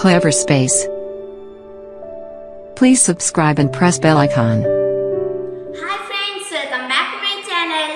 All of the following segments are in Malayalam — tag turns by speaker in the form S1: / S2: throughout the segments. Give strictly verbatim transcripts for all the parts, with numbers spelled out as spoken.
S1: Clever Space. Please subscribe and press bell icon.
S2: Hi friends, welcome back to my channel.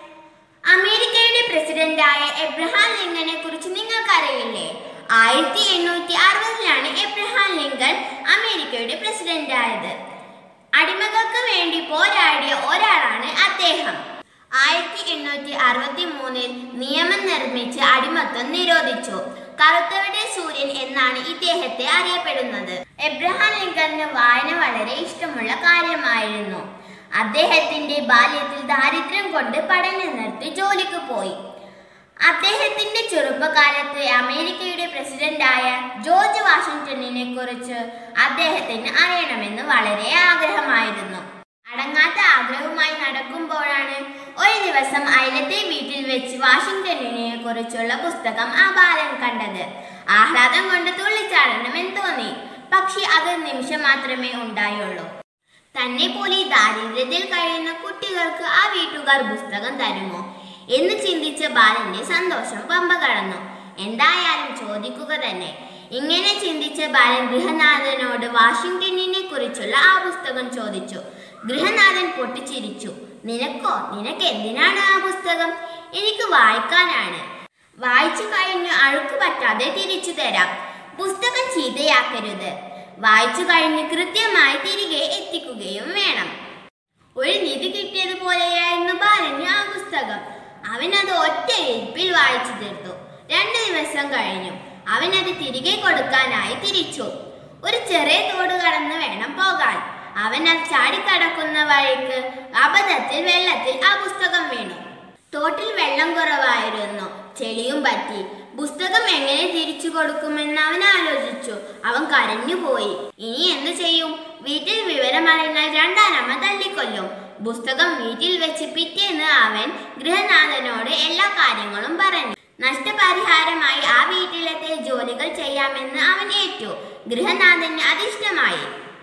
S2: അമേരിക്കയുടെ പ്രസിഡന്റായ എബ്രഹാം ലിങ്കനെ കുറിച്ച് നിങ്ങൾക്ക് അറിയില്ലേ? ആയിരത്തി എണ്ണൂറ്റി അറുപതിലാണ് എബ്രഹാം ലിങ്കൺ അമേരിക്കയുടെ പ്രസിഡന്റ് ആയത്. അടിമകൾക്ക് വേണ്ടി പോരാടിയ ഒരാളാണ് അദ്ദേഹം. ആയിരത്തി എണ്ണൂറ്റി അറുപത്തി മൂന്നിൽ നിയമം നിർമ്മിച്ച് അടിമത്തം നിരോധിച്ചു. കറുത്തവരുടെ സൂര്യൻ എന്നാണ് ഇദ്ദേഹത്തെ അറിയപ്പെടുന്നത്. എബ്രഹാം ലിങ്കണിന് വായന വളരെ ഇഷ്ടമുള്ള കാര്യമായിരുന്നു. അദ്ദേഹത്തിന്റെ ബാല്യത്തിൽ ദാരിദ്ര്യം കൊണ്ട് പഠനം നിർത്തി ജോലിക്ക് പോയി. അദ്ദേഹത്തിന്റെ ചെറുപ്പകാലത്ത് അമേരിക്കയുടെ പ്രസിഡന്റായ ജോർജ് വാഷിംഗ്ടണിനെ കുറിച്ച് അദ്ദേഹത്തിന് അറിയണമെന്ന് വളരെ ആഗ്രഹമായിരുന്നു. അടങ്ങാത്ത ആഗ്രഹവുമായി നടക്കുമ്പോഴാണ് ഒരു ദിവസം അയലത്തെ വീട്ടിൽ വെച്ച് വാഷിംഗ്ടണിനെ കുറിച്ചുള്ള പുസ്തകം ആ ബാലൻ കണ്ടത്. ആഹ്ലാദം കൊണ്ട് തുള്ളിച്ചാടണമെന്ന് തോന്നി. പക്ഷെ അത് നിമിഷം മാത്രമേ ഉണ്ടായുള്ളൂ. തന്നെ പോലെ ദാരിദ്ര്യത്തിൽ കഴിയുന്ന കുട്ടികൾക്ക് ആ വീട്ടുകാർ പുസ്തകം തരുമോ എന്ന് ചിന്തിച്ച ബാലന്റെ സന്തോഷം പമ്പ കടന്നു. എന്തായാലും ചോദിക്കുക തന്നെ. ഇങ്ങനെ ചിന്തിച്ച ബാലൻ ഗൃഹനാഥനോട് വാഷിംഗ്ടണിനെ കുറിച്ചുള്ള ആ പുസ്തകം ചോദിച്ചു. ഗൃഹനാഥൻ പൊട്ടിച്ചിരിച്ചു. നിനക്കോ? നിനക്ക് എന്തിനാണ് ആ പുസ്തകം? എനിക്ക് വായിക്കാനാണ്. വായിച്ചു കഴിഞ്ഞു അഴുക്ക് പറ്റാതെ തിരിച്ചു തരാം. പുസ്തകം ചീത്തയാക്കരുത്. വായിച്ചു കഴിഞ്ഞ് കൃത്യമായി തിരികെ എത്തിക്കുകയും വേണം. ഒരു നിധി കിട്ടിയതുപോലെയായിരുന്നു ബാലന് ആ പുസ്തകം. അവനത് ഒറ്റ ഇരിപ്പിൽ വായിച്ചു തീർത്തു. രണ്ടു ദിവസം കഴിഞ്ഞു. അവനത് തിരികെ കൊടുക്കാനായി തിരിച്ചു. ഒരു ചെറിയ തോട് കടന്ന് വേണം പോകാൻ. അവൻ അത് ചാടിക്കടക്കുന്ന വഴിക്ക് അബദ്ധത്തിൽ വെള്ളത്തിൽ ആ പുസ്തകം വീണു. തോട്ടിൽ വെള്ളം കുറവായിരുന്നു. ചെളിയും പറ്റി. പുസ്തകം എങ്ങനെ തിരിച്ചു കൊടുക്കുമെന്ന് അവൻ ആലോചിച്ചു. അവൻ കരഞ്ഞുപോയി. ഇനി എന്തു ചെയ്യും? വീട്ടിൽ വിവരമറിഞ്ഞാൽ രണ്ടാനമ്മ തല്ലിക്കൊല്ലും. പുസ്തകം വീട്ടിൽ വെച്ച് പിറ്റേന്ന് അവൻ ഗൃഹനാഥനോട് എല്ലാ കാര്യങ്ങളും പറഞ്ഞു. നഷ്ടപരിഹാരമായി ആ വീട്ടിലത്തെ ജോലികൾ ചെയ്യാമെന്ന് അവൻ ഏറ്റു. ഗൃഹനാഥന് അതിഷ്ടമായി.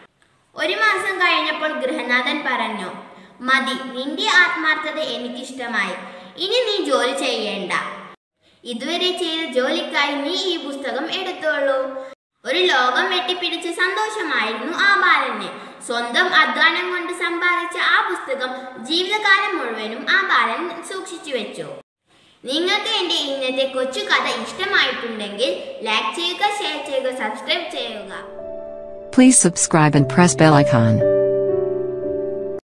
S2: ഒരു മാസം കഴിഞ്ഞപ്പോൾ ഗൃഹനാഥൻ പറഞ്ഞു, മതി, നിന്റെ ആത്മാർത്ഥത എനിക്കിഷ്ടമായി. ഇനി നീ ജോലി ചെയ്യേണ്ട. ഇതുവരെ ചെയ്ത ജോലിക്കായി നീ ഈ പുസ്തകം എടുത്തോളൂ. ഒരു ലോകം വെട്ടിപ്പിടിച്ച സന്തോഷമായിരുന്നു ആ ബാലന്. സ്വന്തം അധ്വാനം കൊണ്ട് സമ്പാദിച്ച ആ പുസ്തകം ജീവിതകാലം മുഴുവനും ആ ബാലൻ സൂക്ഷിച്ചു വെച്ചു. നിങ്ങൾക്ക് എൻ്റെ ഇന്നത്തെ കൊച്ചു കഥ ഇഷ്ടമായിട്ടുണ്ടെങ്കിൽ ലൈക്ക് ചെയ്യുക, ഷെയർ ചെയ്യുക, സബ്സ്ക്രൈബ് ചെയ്യുക.
S1: Please subscribe and press bell icon.